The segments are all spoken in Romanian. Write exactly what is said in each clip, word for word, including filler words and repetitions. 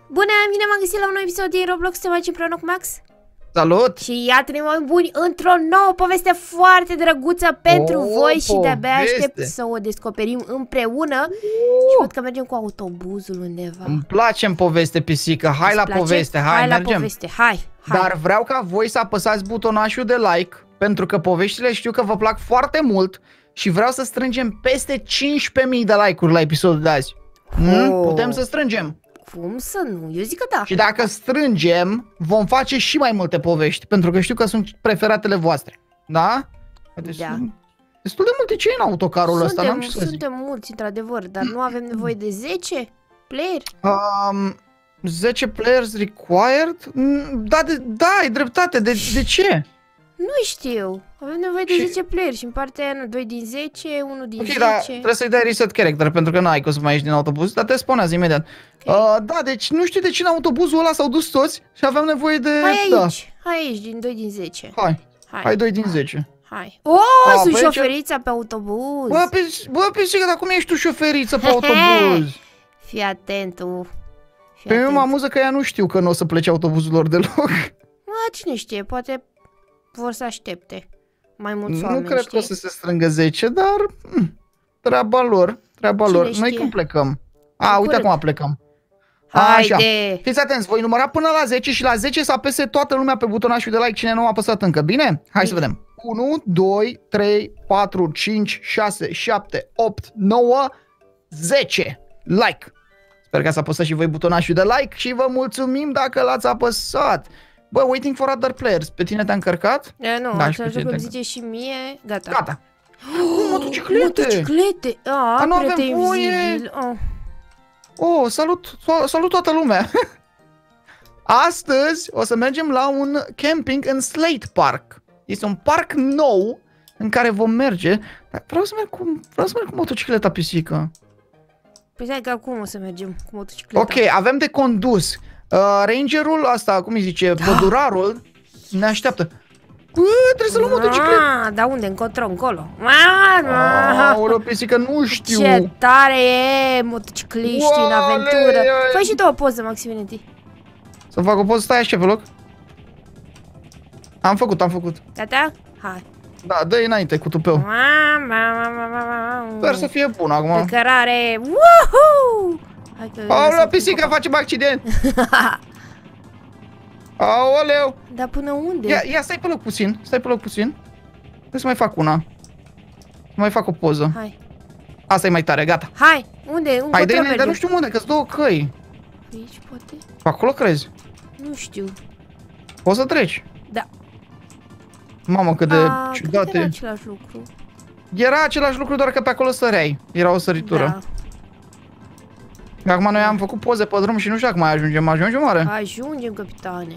Bună, bine m-am găsit la un nou episod din Roblox, te faci împreună cu Max. Salut! Și iată-ne, mai buni, într-o nouă poveste foarte drăguță pentru o, voi și de-abia poveste. aștept să o descoperim împreună. Uh. Și văd că mergem cu autobuzul undeva. Îmi place în poveste, pisică. Hai la place? poveste, hai, hai mergem. la poveste, hai, hai. Dar vreau ca voi să apăsați butonașul de like, pentru că poveștile știu că vă plac foarte mult și vreau să strângem peste cincisprezece mii de like-uri la episodul de azi. Hmm? Oh. Putem să strângem. Cum să nu? Eu zic că da. Și dacă strângem, vom face și mai multe povești, pentru că știu că sunt preferatele voastre. Da? Deci Da. sunt destul de multe ce e în autocarul ăsta, n-am Suntem, ce să zic. suntem mulți, într-adevăr, dar nu avem nevoie de zece player. Um, zece players required? Mm, Da, de, da, ai dreptate. De, de ce? Nu știu. Avem nevoie de Și- zece player și în partea aia doi din zece, unu din Ok, zece. dar trebuie să-i dai reset character, pentru că n-ai cum să mai ieși din autobuz, dar te spunează imediat. Ok. Uh, da, deci nu știu de ce în autobuzul ăla s-au dus toți și aveam nevoie de... Hai da. aici, hai aici, din doi din zece. Hai, Hai, hai doi din zece. hai. Oh, A, sunt păi aici- șoferița pe autobuz. Bă, pe, bă, pisică, dar cum ești tu șoferiță pe autobuz? Fii atent, tu. Fii Pe mine mă atent. amuză că ea nu știu că nu o să plece autobuzul lor deloc. Mă, cine știe, poate vor să aștepte mai mulți Nu oameni, cred știi? că o să se strângă zece, dar mm, treaba lor, treaba Cine lor. Noi știe? cum plecăm? A, În uite curând. acum plecăm. Haide! Fiți atenți, voi număra până la zece și la zece să apese toată lumea pe butonașul de like cine nu a apăsat încă, bine? Hai Bine. să vedem. unu, doi, trei, patru, cinci, șase, șapte, opt, nouă, zece. Like! Sper că să apăsați și voi butonașul de like și vă mulțumim dacă l-ați apăsat. Bă, waiting for other players. Pe tine te-a încărcat? E, nu, Da, da, și pe același tine lucru îmi te-a zice și mie. Gata. Gata. Oh, motociclete! Motociclete! A, A, nu avem apără-te voie! invizibil. Oh. Oh, salut, salut toată lumea! Astăzi o să mergem la un camping în Slate Park. Este un parc nou în care vom merge. Dar vreau să merg cu, vreau să merg cu motocicleta, pisică. Păi stai că acum o să mergem cu motocicleta. Ok, avem de condus. Uh, rangerul ăsta, cum îi zice, Da. pădurarul, ne așteaptă. Bă, trebuie să luăm motocicletă. Ah, dar unde? Încotro, încolo. Ah, Aoleu, pisică, nu știu. ce tare e motocicliștii în Oalei, aventură. ai- Fă și tu o poză, Maximilian. Să fac o poză, stai așa pe loc. Am făcut, am făcut. Gata? Hai. Da, dă-i înainte cu tupeu. Sper să fie bun acum. Pe cărare. Woohoo! Hai că Aoleu, lăsăm pisică, copac. facem accident. Aoleu. Dar până unde? Ia, ia, stai pe loc puțin, stai pe loc puțin. Trebuie să mai fac una. Să mai fac o poză. Hai. Asta e mai tare, gata. Hai. Unde? Încotro Hai, dă-i înainte, dar mergem. nu știu unde, că-s două căi. Aici, poate? Pe acolo crezi? Nu știu. Poți să treci. Da. Mamă, cât de A, ciudat cred că era e. același lucru. Era același lucru, doar că pe acolo săreai. Era o săritură. Da. Acum noi am făcut poze pe drum și nu știu dacă mai ajungem. Ajungem oare? Ajungem, capitane.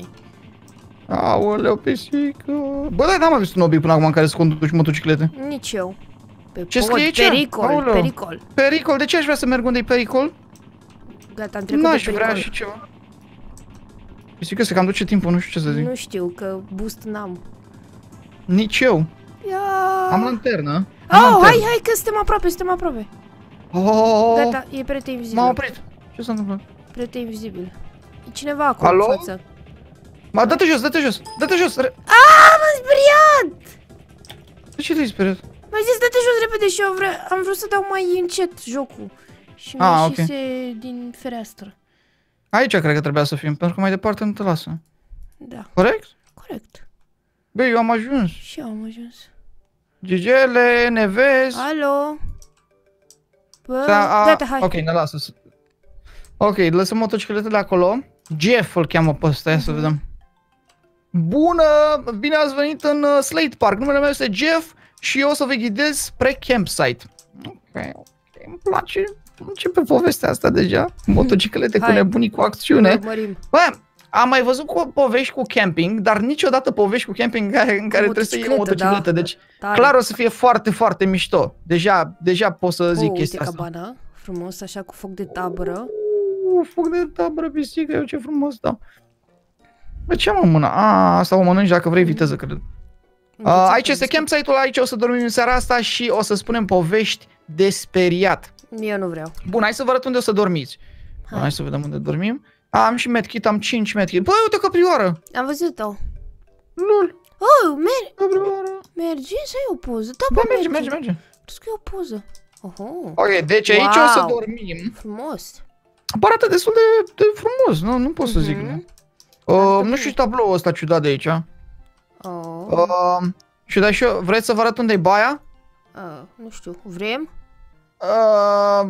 Aoleu, pisică. Bă, da, n-am mai văzut un obiect până acum în care să conduci motociclete. Nici eu. Pe Ce pod, scrie aici? Pericol, Aoleu. pericol. Pericol, de ce aș vrea să merg unde-i pericol? Gata, am trecut de N-aș pericol. vrea și ceva. Pisică, se cam duce timpul, nu știu ce să zic. Nu știu, că boost n-am. Nici eu. Ia... Am lanternă. Am Oh, lanternă. hai, hai, că suntem aproape, suntem aproape. Oh, Gata, e prieten invizibil. m-am oprit. Ce s-a întâmplat? Prieten invizibil. E cineva acolo Alo? în față. Ma, dă-te jos, dă-te jos, dă-te jos. Re- Ah, m-am speriat! De ce te-ai speriat? Mi-a zis, dă-te jos repede și eu vre... am vrut să dau mai încet jocul. Și mi-a Ah, ok. ieșise din fereastră. Aici cred că trebuia să fim, pentru că mai departe nu te lasă. Da, Corect? corect. Băi, eu am ajuns. Și eu am ajuns. Gigele, ne vezi? Alo? Bă, S-a- a- gata, hai. Ok, ne lasă. să- Ok, lăsăm motocicletele acolo. Jeff îl cheamă pe ăsta, ia să Mhm. vedem. Bună! Bine ați venit în uh, Slate Park. Numele meu este Jeff și eu o să vă ghidez spre campsite. Ok, ok, îmi place. Începe povestea asta deja. Motociclete cu Hai. nebunii cu acțiune. Urmărim. Bă, am mai văzut cu povești cu camping, dar niciodată povești cu camping în care, în care trebuie să iei o motocicletă, motocicletă. da. Deci, Tare. clar o să fie foarte, foarte mișto. Deja, deja pot să zic oh, chestia uite asta. cabana, frumos, așa cu foc de tabără. Uh, foc de tabără, pisică, eu ce frumos dau. Bă, ce am în mână? A, asta o mănânci dacă vrei viteză, cred. Uh, aici este campsite-ul, aici o să dormim în seara asta și o să spunem povești de speriat. Eu nu vreau. Bun, hai să vă arăt unde o să dormiți. Bun, Hai. hai să vedem unde dormim. Am și medkit, am cinci medkit. Băi, uite căprioară! Am văzut-o. Lul. Oh, merge. Căprioară. Merge să iei o poză. Da, Da, bă, merge, merge, merge. Trebuie să iei o poză. Oho. Ok, deci aici Wow. o să dormim. Frumos. Arată destul de, de frumos, nu, nu pot să zic. Mhm. Nu, uh, nu știu și tabloul ăsta ciudat de aici. Oh. Uh, și da și eu, vreți să vă arăt unde e baia? Uh, nu știu, vrem? Uh,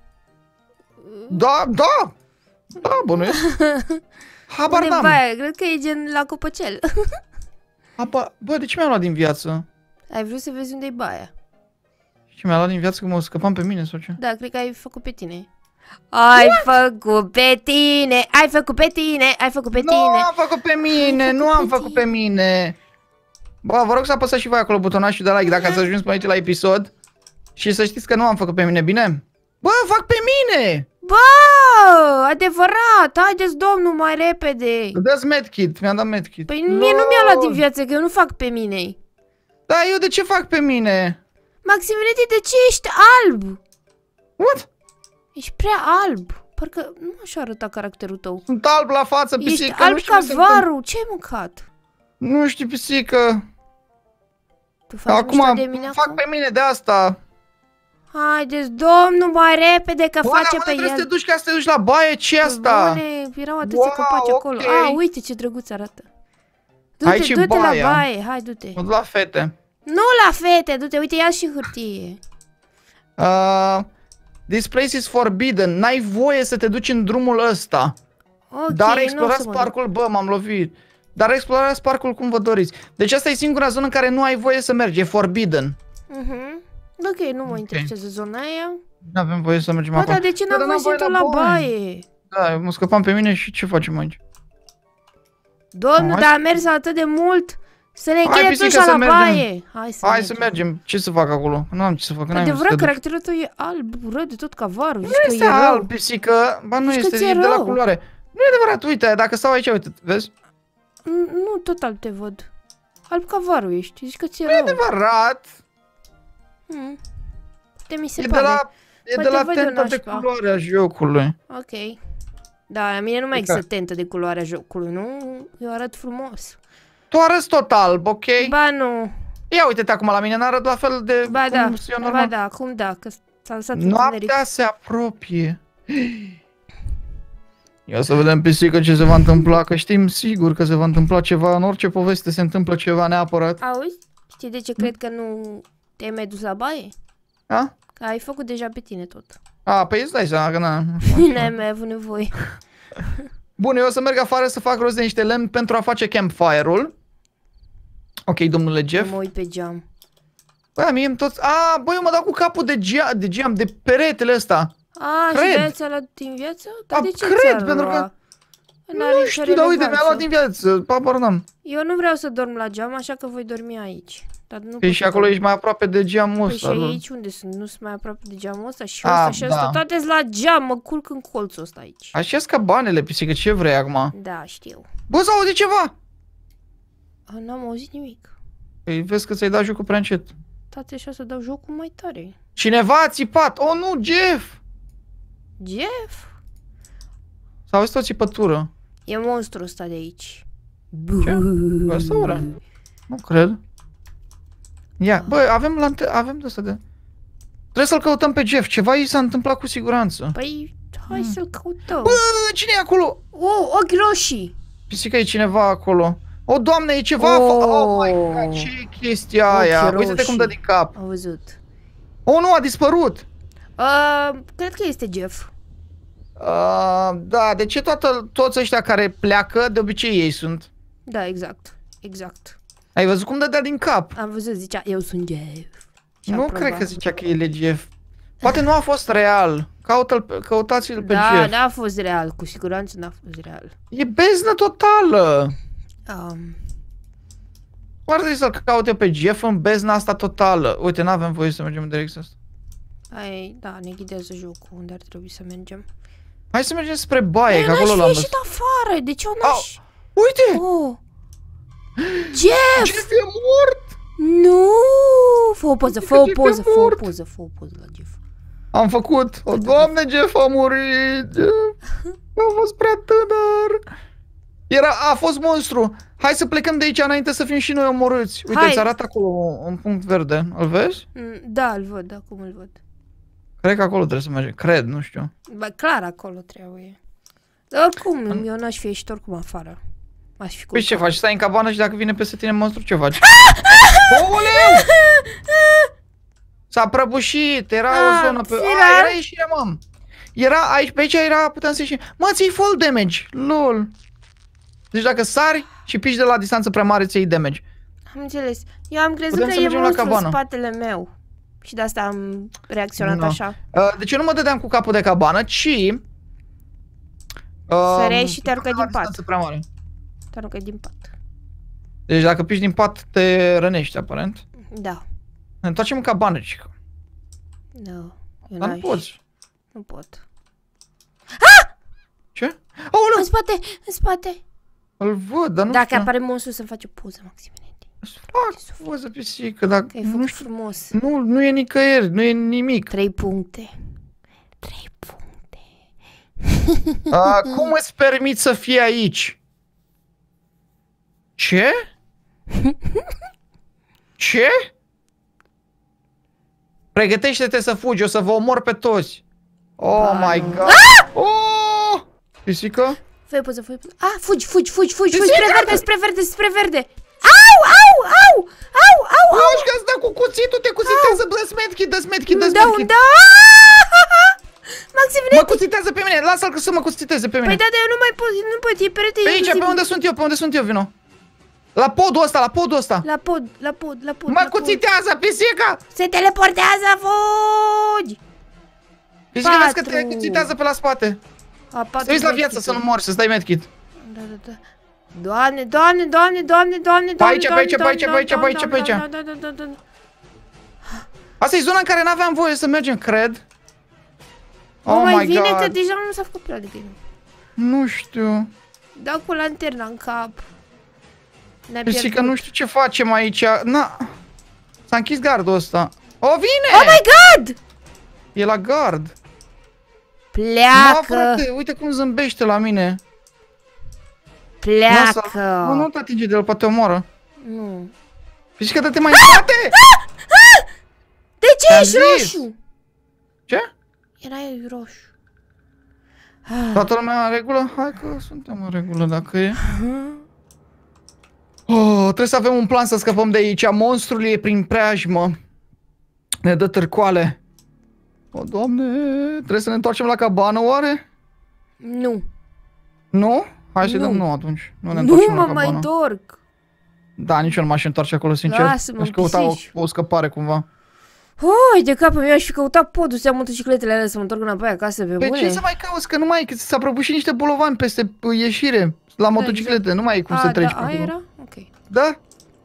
da, da! Da, bănuiesc. Habar Unde n-am. baia? Cred că e gen la Copăcel. Apa, bă, de ce mi-a luat din viață? Ai vrut să vezi unde e baia? Și mi-a luat din viață că mă scăpam pe mine sau ce? Da, cred că ai făcut pe tine. Ai făcut pe tine, ai făcut pe tine, ai făcut pe Nu tine. am făcut pe mine, Ai nu făcut am pe făcut pe mine. Bă, vă rog să apăsați și voi acolo butonașul de like dacă ați ajuns până aici la episod. Și să știți că nu am făcut pe mine, bine? Bă, fac pe mine! Bă, adevărat, haideți domnul mai repede. Dă-ți medkit, mi-am dat medkit. Păi mie nu mi-a luat din viață, că eu nu fac pe mine. Da, eu de ce fac pe mine? Maximilian, de ce ești alb? What? Ești prea alb. Parcă nu așa arăta caracterul tău. Sunt alb la față, Ești pisică. alb nu știu ca ce se întâmplă. varul. Ce ai mâncat? Nu știu, pisică. Tu faci Acum mișto de mine fac acum? pe mine de asta. Haideți, domnul, mai repede, că Bă, face dar pe unde trebuie să te el. duci ca să te duci la baie? Ce asta? Bune, erau atâția Wow, copaci acolo. ok. A, uite ce drăguț arată. Du-te, Aici e du-te la baia. baie, hai, du-te. Mă duc la fete. Nu la fete, du-te, uite, ia și hârtie. Uh, this place is forbidden. N-ai voie să te duci în drumul ăsta. Ok, Dar nu o să explorați mă duc. parcul, bă, m-am lovit. Dar explorați parcul cum vă doriți. Deci asta e singura zonă în care nu ai voie să mergi, e forbidden. Mhm. Ok, nu mă Ok. interesează zona aia. Nu avem voie să mergem Bă, acolo. dar de ce Bă, n-am dar voie să voie intru la baie? Da, mă scăpam pe mine și ce facem aici? Domnul, Hai dar să- a mers atât de mult să ne Hai, încheie pisică, ușa să la mergem. baie. Hai să Hai mergem. să mergem. Ce să fac acolo? Nu am ce să fac. n-am unde să Adevărat, te duci. caracterul tău e alb, urât de tot ca varul. Zici Nu că este e rău. alb, pisică. Ba nu Zici că este, ți-e e de la rău. culoare. Nu e adevărat, uite, dacă stau aici, uite, vezi? N- Nu, tot alb te văd. Alb ca varul ești, zici că ți-e Nu e rău. adevărat. Hmm. Poate mi se E de pare. la, e de Poate la văd eu tenta de nașpa. culoare a jocului. Ok. Da, la mine nu mai Uite. există tentă de culoarea jocului, nu? Eu arăt frumos. Tu arăți tot alb, ok? Ba nu. Ia uite-te acum la mine, n-arăt la fel de Ba cum da. sunt eu Ba normal. da, acum da, că s-a lăsat întuneric. Noaptea se apropie. Ia să vedem, pisică, ce se va întâmpla, că știm sigur că se va întâmpla ceva, în orice poveste se întâmplă ceva neapărat. Auzi? Știi de ce cred că nu te-ai mai dus la baie? A? Că ai făcut deja pe tine tot. A, păi îți dai seama că na. N-ai mai avut nevoie. Bun, eu o să merg afară să fac rost de niște lemn pentru a face campfire-ul. Ok, domnule Jeff. Mă uit pe geam. Băi, mie îmi toți... A, băi, eu mă dau cu capul de geam, de, geam, de peretele ăsta. A, Cred. și de-aia ți-a luat din viață? Dar A, de ce cred, ți-ar pentru lua? că- N-are Nu nicio știu, dar uite, mi-a relevanță. luat din viață. Habar n-am. Eu nu vreau să dorm la geam, așa că voi dormi aici. Dar nu Păi pot și să acolo dorm. ești mai aproape de geamul Păi și ăsta. lor. aici unde sunt? Nu sunt mai aproape de geamul ăsta? Și A, ăsta și ăsta, da. toate sunt la geam, mă culc în colțul ăsta aici. Așa ca banele, pisică, ce vrei acum? Da, știu. Bă, s-aude ceva! A, n-am auzit nimic. Păi vezi că ți-ai dat jocul prea încet. Tate, așa să dau jocul mai tare. Cineva a țipat! Oh, nu, Jeff! Jeff? S-a auzit o țipătură. E monstrul ăsta de aici. Ăsta ora? Nu cred. Ia, bă, avem lante... avem de asta de... Trebuie să-l căutăm pe Jeff, ceva i s-a întâmplat cu siguranță. Păi, hai să-l căutăm. Bă, cine e acolo? Oh, ochi roșii. Pisica, e cineva acolo. O, doamne, e ceva... Oh. Oh, my God, ce e chestia Ochi aia? roșii. Uite-te cum dă din cap. Am văzut. Oh, nu, a dispărut. Uh, cred că este Jeff. Uh, da, de ce toată, toți ăștia care pleacă, de obicei ei sunt? Da, exact. Exact. Ai văzut cum dădea din cap? Am văzut, zicea, eu sunt Jeff. Și Nu aproba. cred că zicea că el e Jeff. Poate nu a fost real. Caută-l, pe- căutați-l pe Da, Jeff. n-a fost real. Cu siguranță n-a fost real. E beznă totală. Um, Cum ar trebui să-l caute pe Jeff în bezna asta totală? Uite, n-avem voie să mergem în direcția asta. ai, da, ne ghidează jocul unde ar trebui să mergem. Hai să mergem spre baie, Ei, că acolo n-aș fi l-am ieșit văzut. afară. De ce o n-aș... Uite! Oh. Jeff! Jeff e mort! Nu! Fă o poză, fă o Jeff e poză, fă o mort. poză, fă o poză la Jeff. Am făcut. O, Doamne, Jeff a murit. A fost prea tânăr. Era, a fost monstru. Hai să plecăm de aici înainte să fim și noi omorâți. Uite, Hai. îți arată acolo un punct verde. Îl vezi? Mm, Da, îl văd, acum îl văd. Cred că acolo trebuie să mergem. Cred, nu știu. Bă, clar acolo trebuie. Dar oricum, eu n-aș fi ieșit oricum afară. Aș fi Păi ce culcat. faci? Stai în cabană și dacă vine peste tine monstru, ce faci? Oleu! S-a prăbușit, era Ah, o zonă pe... era- A, era ieșirea, mă. Era aici, pe aici era, puteam să ieșim. Mă, ți-ai full damage, lol. Deci dacă sari și piși de la distanță prea mare, ți-ai damage. Am înțeles. Eu am crezut Putem că să e mergem la monstru în cabană. spatele meu. Și de asta am reacționat No. așa. Uh, deci eu nu mă dădeam cu capul de cabană, ci... Uh, Săreai și te aruncai la din pat. distanță prea mare. Te aruncai din pat. Deci dacă piși din pat, te rănești, aparent. Da. Ne întoarcem în cabană, cică. Nu. Eu Dar nu n-aș- poți. Nu pot. Ce? Aoleu! În spate, în spate. Îl văd, dar nu Dacă știu. apare monstru să-mi face o poză, Maximinetti. Îți fac poză pisică, dar Că ai nu făcut știu. frumos. Nu, nu e nicăieri, nu e nimic. Trei puncte. Trei puncte. A, cum îți permiți să fii aici? Ce? Ce? Pregătește-te să fugi, o să vă omor pe toți. Oh Ba, my nu. god. Oh! Pisică? Fă poză, fă poză. Ah, fugi, fugi, fugi, fugi, fugi, Pisică! spre verde, spre verde, spre verde. Au, au, au, au, au, au. Fugi că îți dă cu cuțitul, te cuțitează, dă-ți medkit, dă-ți medkit, dă-ți Da, medkit. unde? Mă Maximinetti. cuțitează pe mine, lasă-l să mă cuțiteze pe mine. Păi da, dar eu nu mai pot, nu pot, e perete. Pe aici, pe unde sunt eu, pe unde sunt eu, vino. La podul ăsta, la podul ăsta. La pod, la pod, la pod. Mă la pod. cuțitează, pisica! Se teleportează, fugi. Pisica, vezi că Patru. te cuțitează pe la spate. A, patru Să uiți la viață, medkit-uri. să nu mori, să-ți dai medkit. Da, da, da. Doamne, doamne, doamne, doamne, doamne, doamne, aici, pe aici, pe aici, pe aici, pe aici, pe aici. Da, da, da, da, da. Asta e zona în care n-aveam voie să mergem, cred. O Oh mai my vine că god. deja nu s-a făcut prea de bine. Nu știu. Dau cu lanterna în cap. Ne-a Pisica, pierdut. nu știu ce facem aici. Na. S-a închis gardul ăsta. O, vine! Oh my god! E la gard. Mă, Pleacă! frate, uite cum zâmbește la mine. Pleacă! Nu, nu te atinge de el, poate omoară. Nu. Pisica, dă-te mai în spate! De ce Ți-am ești zis. roșu? Ce? Era eu roșu. Toată lumea în regulă? Hai că suntem în regulă dacă e. Oh, trebuie să avem un plan să scăpăm de aici. Monstrul e prin preajmă. Ne dă târcoale. O, Doamne, trebuie să ne întoarcem la cabană, oare? Nu. Nu? Hai să Nu. dăm nu atunci. Nu ne Nu întoarcem la mă mai cabană. întorc. Da, nici eu nu m-aș întoarce acolo, sincer. Lasă-mă, Aș căuta o, pisici. o scăpare cumva. Oi, de capul meu, aș fi căutat podul să iau motocicletele alea să mă întorc înapoi acasă pe Pe bune. ce să mai cauți? Că nu mai, că s-a prăbușit niște bolovani peste uh, ieșire la motociclete. Nu mai e cum A, să treci da, pe aia acolo. era? Ok. Da?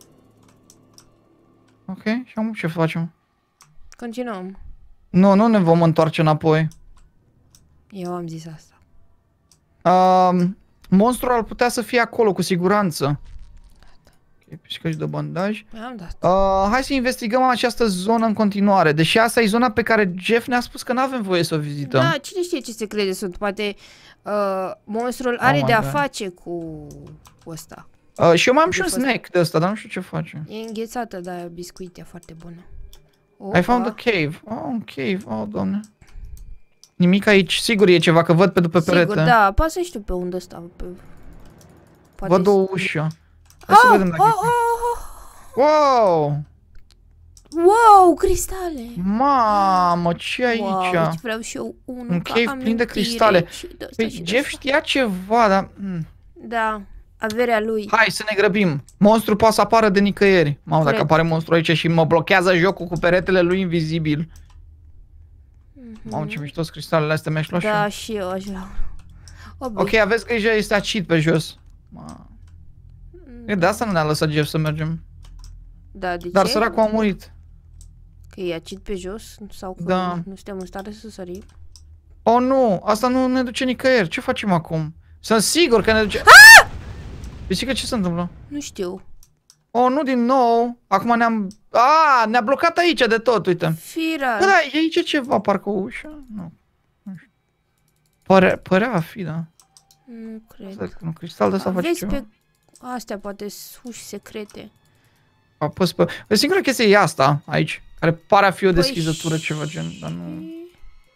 Ok, și acum ce facem? Continuăm. Nu, nu ne vom întoarce înapoi. Eu am zis asta. Uh, monstrul ar putea să fie acolo, cu siguranță. Ok, pișcă și de bandaj. Am dat. Uh, hai să investigăm această zonă în continuare. Deși asta e zona pe care Jeff ne-a spus că nu avem voie să o vizităm. Da, cine știe ce secrete sunt. Poate uh, monstrul are my de a God. face cu ăsta. Uh, și eu mai am și un De fost- snack de ăsta, dar nu știu ce face. E înghețată, dar biscuitea foarte bună. I found a cave. Oh, un cave. Oh, doamne. Nimic aici. Sigur e ceva, că văd pe după perete. Sigur, da, poate să știu pe unde stau. Pe... Poate Văd o să- ușă. Hai să Oh, vedem dacă oh, e. oh, oh. Wow! Wow, cristale! Mamă, ce e aici? Wow, deci vreau și eu unul Un ca cave plin de amintire cristale. și de ăsta Păi și de Jeff ăsta. știa ceva, dar... mm. Da, averea lui. Hai să ne grăbim. Monstru poate să apară de nicăieri. Mamă, dacă Corect. apare monstru aici și mă blochează jocul cu peretele lui invizibil. Mhm. Mamă, ce mișto cristalele astea, mi-aș lua și Da, eu. și eu aș vrea. Oh, Ok, aveți grijă, este acid pe jos. Ma. E de asta nu ne-a lăsat Jeff să mergem. Da, de Dar ce? săracul a murit. Că e acid pe jos? Sau că Da. nu suntem în stare să sărim? Oh, nu, asta nu ne duce nicăieri. Ce facem acum? Sunt sigur că ne duce... Pisică, ce se întâmplă? Nu știu. Oh, nu din nou. Acum ne-am A, ne-a blocat aici de tot, uite. Fira. Bă, da, e aici ceva, parcă o ușă? Nu. Nu știu. Părea, părea a fi, da. Nu cred. Stai, nu, cristal de asta face Vezi ceva. pe astea, poate uși secrete. Apăs pe... Păi singura chestie e asta, aici, care pare a fi o Păi deschizătură, ceva gen, dar nu... și-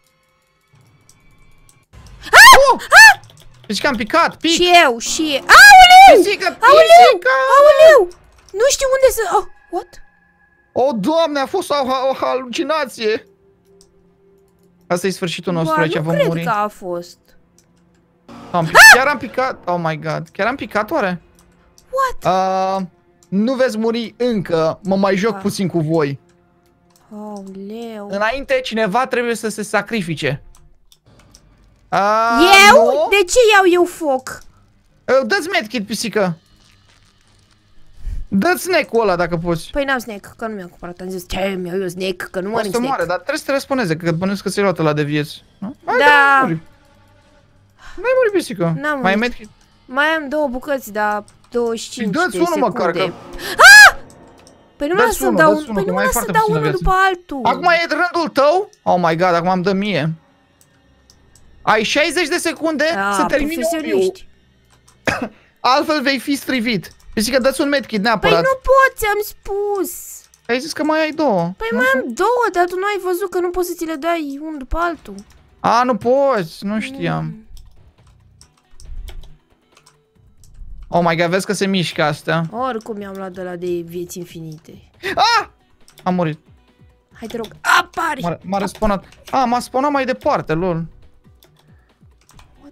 Oh! Deci că am picat, pic! Și eu, și... Aoleu! Pisică, Aoleu! pisică! Aoleu! Nu știu unde să... Oh, what? O, Doamne, a fost o, o halucinație! Asta e sfârșitul nostru, Ba, aici nu vom cred muri. că a fost. Am picat. Chiar am picat? Oh my god, chiar am picat oare? What? Uh, nu veți muri încă, mă mai joc Ah. puțin cu voi. Aoleu. Înainte, cineva trebuie să se sacrifice. Uh, Eu? Nu? De ce iau eu foc? Uh, Dă-ți medkit, pisică. Dă-ți snack-ul ăla dacă poți. Păi n-am snack, că nu mi-am cumpărat. Am zis, ce, mi-au eu snack, că nu O mănânc să moare, snack. dar trebuie să te răspuneze, că bănuiesc că ți-ai luat ăla de vieți. Nu? Hai, Da. n-ai murit. N-ai murit, pisică. N-am Mai ai murit. medkit? Mai am două bucăți, dar douăzeci și cinci Dă-ți de unul secunde. măcar, că... Păi nu mă las Dă-ți să unul, dau, dă-ți unul, păi că nu mă mai ai las să foarte dau puțină unul viață. după altul. Acum e rândul tău? Oh my god, acum am dă mie. Ai șaizeci de secunde Ah, să termini obiul. profesioniști. Altfel vei fi strivit. Pisică, dă-ți un medkit Păi neapărat. nu pot, ți-am spus. Ai zis că mai ai două. Păi Nu? mai am două, dar tu nu ai văzut că nu poți să ți le dai unul după altul. A, nu poți, nu știam. Mm. Oh my god, vezi că se mișcă astea. Oricum mi-am luat de la de vieți infinite. Ah! Am murit. Hai te rog, apari! M-a- M-a respawnat. Ah, m-a spawnat mai departe, lol. What?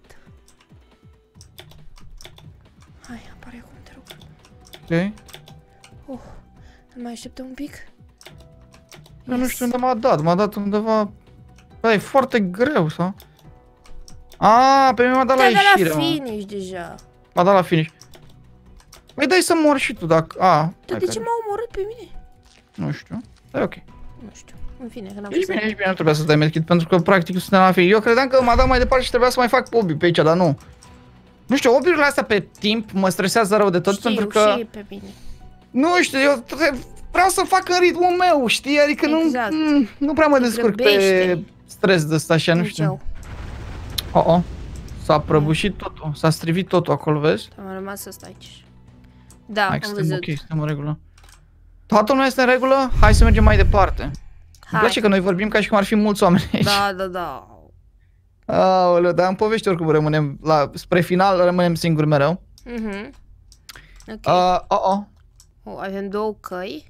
Hai, apare acum, te rog. Ok. Oh, să mai așteptăm un pic. Eu nu știu unde m-a dat, m-a dat undeva... Bă, e foarte greu, sau? A, pe mine m-a dat la Te-a dat ieșire, la mă. finish deja. M-a dat la finish. Păi dai să mor și tu dacă... A, Dar hai de că- ce m-a omorât pe mine? Nu știu. E ok. Nu știu. În fine, că n-am Ești fost. bine, ești bine, nu trebuia să dai medkit, pentru că practic suntem la fi. Eu credeam că m-a dat mai departe și trebuia să mai fac obi pe aici, dar nu. Nu știu, obiurile astea pe timp mă stresează rău de tot, Știu, pentru că... și pe mine. Nu știu, eu tre- vreau să fac în ritmul meu, știi? Adică Exact. nu, mm, nu prea mă Te descurc pe grăbește. stres de ăsta așa, nu Nici știu. eu. Oh, oh. S-a prăbușit totul, s-a strivit totul acolo, vezi? Am rămas să stai aici. Da, Hai că am suntem văzut. ok, suntem în regulă. Toată lumea este în regulă? Hai să mergem mai departe. Îmi Hai. place că noi vorbim ca și cum ar fi mulți oameni aici. Da, da, da. Aoleu, dar în povești oricum rămânem, la, spre final rămânem singuri mereu. Mhm. Ok. Uh, oh, oh. Oh, avem două căi.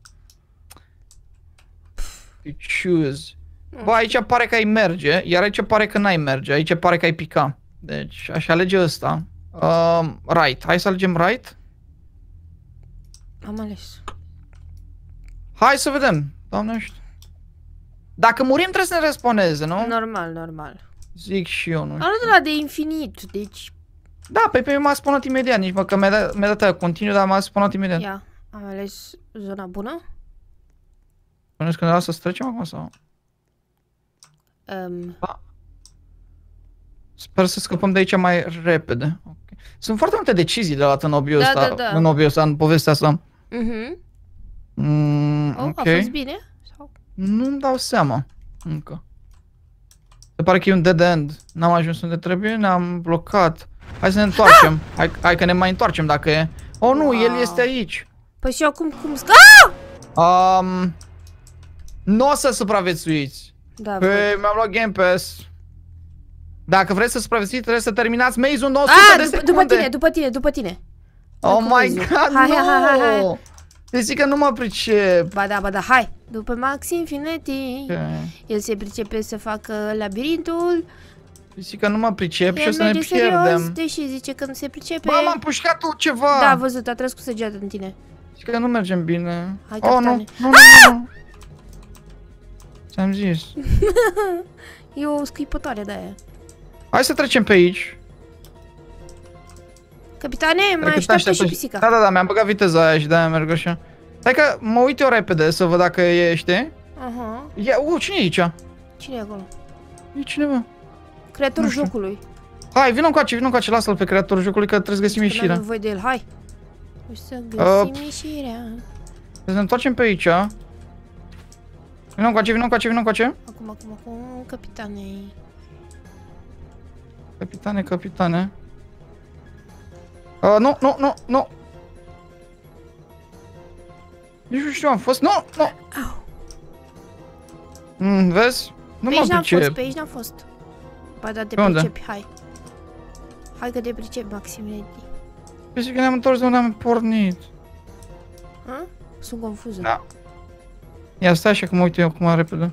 Choose. Bă, aici pare că ai merge, iar aici pare că n-ai merge, aici pare că ai pica. Deci, aș alege ăsta. Uh, right, hai să alegem right. Am ales. Hai să vedem, doamne, nu știu. Dacă murim trebuie să ne respawneze, nu? Normal, normal. Zic și eu, nu Am știu. luat de la de infinit, deci... Da, pe pe mine m-a spawnat imediat, nici mă că mi-a dat, mi-a dat aia continuu, dar m-a spawnat imediat. Ia, am ales zona bună. Bănuiesc că ne lasă să trecem acum sau? Um, Sper să scăpăm de aici mai repede. Okay. Sunt foarte multe decizii de luat în obiul Da, ăsta, da, da. în obiul ăsta, în povestea asta. mhm. Mm, Oh, ok. a fost bine? Sau? Nu-mi dau seama încă. Se pare că e un dead end. N-am ajuns unde trebuie, ne-am blocat. Hai să ne întoarcem. Ah! Hai, hai că ne mai întoarcem dacă e. Oh nu, Wow. el este aici. Păi și eu acum cum... sc- Ah! Um, nu o să supraviețuiți. Da, Pe, văd. mi-am luat Game Pass. Dacă vreți să supraviețuiți, trebuie să terminați maze-ul nouă Ah, sute de după, secunde. după tine, după tine, după tine. Oh După my maze-ul. god, Hai, nu! hai, hai, hai, hai. Deci că nu mă pricep. Ba da, ba da, hai. După Max Infinity. Ok. El se pricepe să facă labirintul. Deci că nu mă pricep și o El să ne merge serios, pierdem. deși zice că nu se pricepe. Bă, m-am pușcat tu ceva. Da, a văzut, a tras cu săgeată în tine. Zici că nu mergem bine. Hai, Oh, nu, capitane. nu, nu, nu. Ți-am zis. E o scuipătoare de aia. Hai să trecem pe aici. Capitane, mai Cred că te așteaptă aștept și și- pisica. Da, da, da, mi-am băgat viteza aia și de-aia merg așa. Stai că mă uit eu repede să văd dacă e, știi? Aha. Ia, uh, cine e aici? Cine e acolo? E cineva. Creatorul Nu știu. jocului. Hai, vină încoace, vină încoace, lasă-l pe creatorul jocului că trebuie să găsim Că n-avem ieșirea. nevoie de el, hai. O să găsim Uh. ieșirea. Să ne întoarcem pe aici. Vino încoace, vino încoace, vino încoace. Acum, acum, acum, capitane. Capitane, capitane. Uh, nu, nu, nu, nu. Nici nu știu, am fost. Nu, nu. Mm, vezi? Nu pe mă aici n-am pricep. fost, pe aici n-am fost. Ba da, te Pe unde? pricepi, hai. Hai că te pricepi, Maximilian. Păi zic că ne-am întors de unde am pornit. Ha? Sunt confuză. Da. Ia stai așa că mă uit eu acum repede.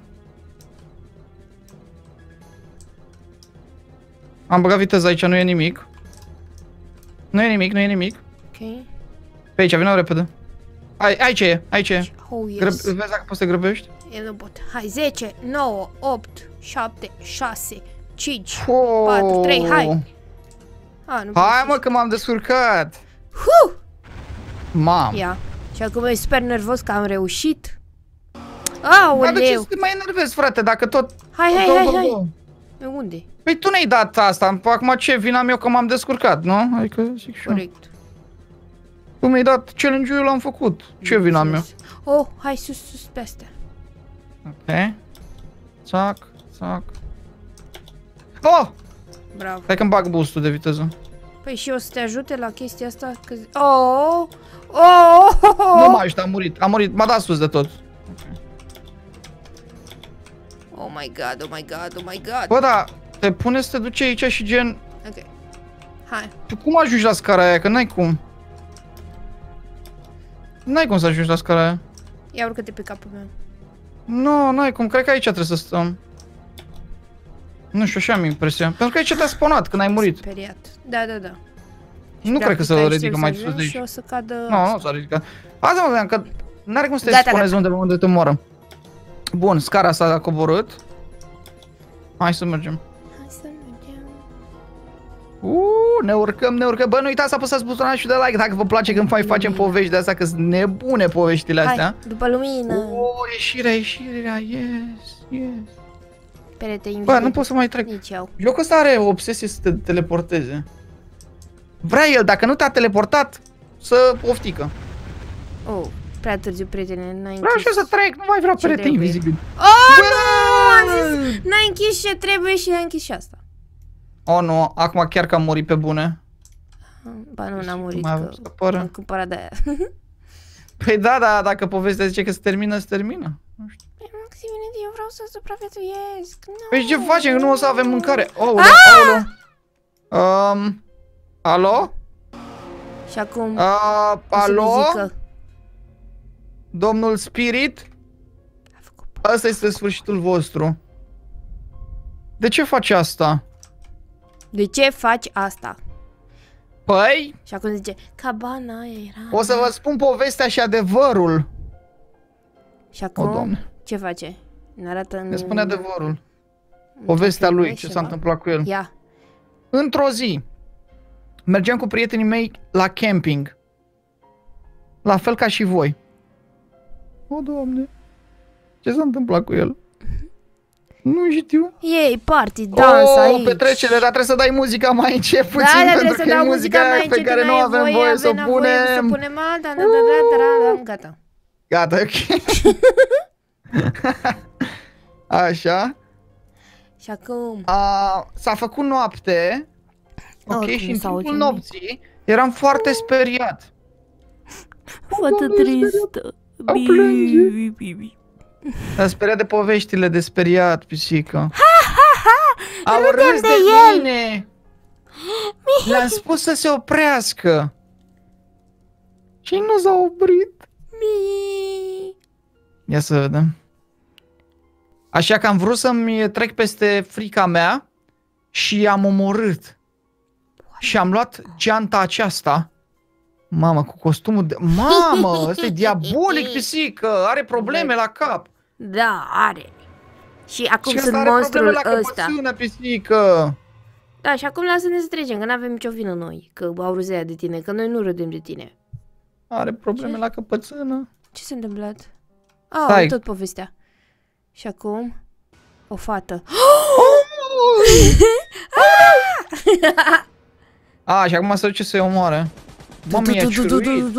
Am băgat viteză aici, nu e nimic. Nu e nimic, nu e nimic. Ok. Pe aici, vină repede. Ai, aici e, aici e. Oh, yes. Grăb, vezi dacă poți să te grăbești? E nu pot. Hai, zece, nouă, opt, șapte, șase, cinci, Oh. patru, trei, hai. A, nu Hai mă că m-am descurcat. Huh! Mam. Ia. Și acum e super nervos că am reușit. Dar de ce Aoleu. să te mai enervezi, frate, dacă tot... Hai, hai, tot hai, bă, hai. bă. De unde? Păi tu ne-ai dat asta, acum ce, vina mea că m-am descurcat, nu? Adică zic și eu. Corect. Tu mi-ai dat challenge-ul, eu l-am făcut. Ce vina mea? Oh, hai sus, sus pe astea. Ok. Țac, țac. Oh! Bravo. Hai că-mi bag boost-ul de viteză. Păi și o să te ajute la chestia asta? Că... Oh! Oh! Nu m-a ajutat, am murit, am murit, m-a dat sus de tot. Oh my god, oh my god, oh my god. Bă, da, te pune să te duci aici și gen... Ok. Hai. Tu cum ajungi la scara aia? Că n-ai cum. N-ai cum să ajungi la scara aia. Ia urcă-te pe capul meu. Nu, n-ai cum, cred că aici trebuie să stăm. Nu știu, așa am impresia. Pentru că aici te-a spawnat când ai murit. Speriat. Da, da, da. Nu cred că se ridică mai sus de aici. Și o să cadă... Nu, nu s-a ridicat. Asta mă vedeam, că n-are cum să te Gata, spawnezi gata. unde, unde te moară. Bun, scara s-a coborât. Hai să mergem. Hai să mergem. Uuu, ne urcăm, ne urcăm. Bă, nu uitați să apăsați butonul și de like dacă vă place când mai facem povești de astea, că sunt nebune poveștile astea. Hai, după lumină. Uuu, ieșirea, ieșirea, yes, yes. Perete Bă, invisibil. nu pot să mai trec. Nici eu. Jocul ăsta are o obsesie să te teleporteze. Vrea el, dacă nu te-a teleportat, să oftică. Oh, prea târziu, prietene, n-ai Vreau și închis. eu să trec, nu mai vreau Ce perete trebuie? invizibil. Oh, nu! Am zis, n-ai închis ce trebuie și ai închis și asta. Oh, nu, acum chiar că am murit pe bune. Ba nu, n-am murit, Mai că scăpără. am cumpărat de-aia. Păi da, da, dacă povestea zice că se termină, se termină. Nu știu. Maximilian, eu vreau să supraviețuiesc. No. Păi ce facem? Nu o să avem mâncare. Oh, aoleu, aoleu. Um, alo? Și acum, Uh, o să alo? mi zică, Domnul Spirit? a făcut Asta este sfârșitul vostru. De ce faci asta? de ce faci asta? Păi, Și acum zice, cabana aia era... o să vă spun povestea și adevărul. Și O, acum, Doamne, ce face? Ne arată în... ne spune adevărul. într-un Povestea film, lui, ce ceva? s-a întâmplat cu el. Ia. Într-o zi, mergeam cu prietenii mei la camping. La fel ca și voi. O, Doamne, ce s-a întâmplat cu el? Nu știu. Ei, party, dans oh, aici. petrecere, dar trebuie să dai muzica mai încet puțin, Da, dar pentru trebuie să că e dau muzica muzica mai aia pe încet, care nu n-ai avem voie să o avem voie să punem. punem alta, da, da, da, da, da, gata. Gata, ok. Așa. Și acum, A, s-a făcut noapte. Ok, Oricum și în s-a timpul auzit. nopții eram foarte speriat. fată tristă. Au Bi, plânge. bi, bi, bi. Am speriat de poveștile de speriat, pisică. Au Râdem râs de de el. mine. Le-am spus să se oprească. Și nu s-a oprit. Mi. Ia să vedem. Așa că am vrut să-mi trec peste frica mea și am omorât. Și am luat geanta aceasta. Mamă, cu costumul de... Mamă, ăsta e diabolic, pisică. Are probleme la cap. Da, are. Și acum Și sunt ăsta are monstrul probleme la ăsta. căpățână, pisică. Da, și acum lasă-ne să trecem, că n-avem nicio vină noi, că au râzea de tine, că noi nu râdem de tine. Are probleme Ce? la căpățână. Ce s-a întâmplat? Ah, Stai. tot povestea. Și acum, o fată. A, și acum se duce să-i omoare. Mamă, i-a ciuruit.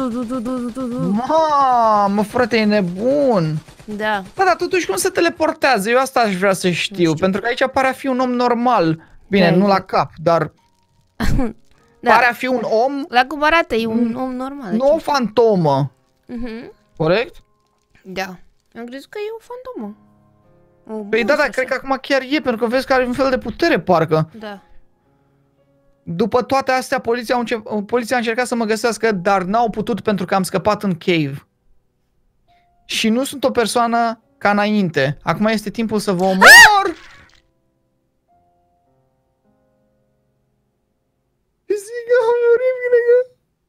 Mamă, frate, e nebun. Da. Da, dar totuși cum se teleportează? Eu asta aș vrea să știu, știu. Pentru că aici pare a fi un om normal. Bine, da, nu la cap, dar da. Pare a fi un om. La cum arată, e un om normal. Nu o fantomă. Uh-huh. Corect? Da. Am crezut că e o fantomă. O păi da, da, cred că acum chiar e, pentru că vezi că are un fel de putere, parcă. Da. După toate astea, poliția, înce poliția a încercat să mă găsească, dar n-au putut pentru că am scăpat în cave. Și nu sunt o persoană ca înainte. Acum este timpul să vă omor! Pisica a murit, bine.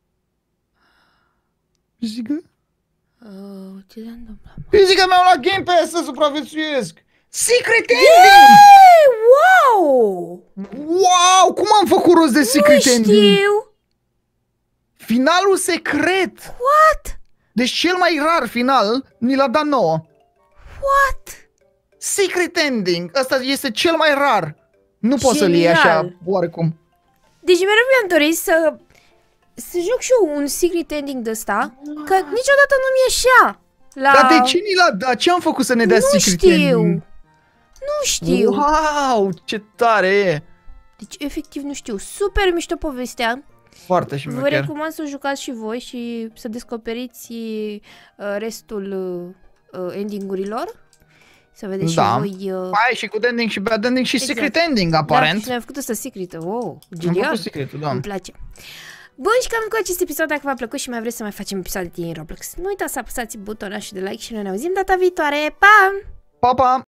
Pisica? Uh, ce s-a întâmplat? Pisica mi-a luat Game Pass să supraviețuiesc! Secret ending! Yay! Wow! Wow! Cum am făcut rost de secret nu ending? știu! Finalul secret! What? Deci cel mai rar final ni l-a dat nouă. What? Secret ending! Asta este cel mai rar. Nu poți să-l iei așa, oarecum. Deci mereu mi-am dorit să să joc și eu un secret ending de ăsta, că niciodată nu-mi ieșea. La... Dar de ce ni l-a dat? Ce am făcut să ne dea nu secret știu. ending? Nu știu. Wow, ce tare e! Deci efectiv nu știu. Super mișto povestea. Foarte și vă recomand să jucați și voi și să descoperiți uh, restul uh, endingurilor. Să vedeți da. și voi... Uh... Hai, și good ending și bad ending și exact. Secret ending, aparent. Da, și ne-am făcut ăsta secret. Wow, genial. Am făcut secretul, da. Îmi place. Bun, și cam cu acest episod, dacă v-a plăcut și mai vreți să mai facem episoade din Roblox, nu uitați să apăsați butonul și de like și noi ne auzim data viitoare. Pa! Pa, pa!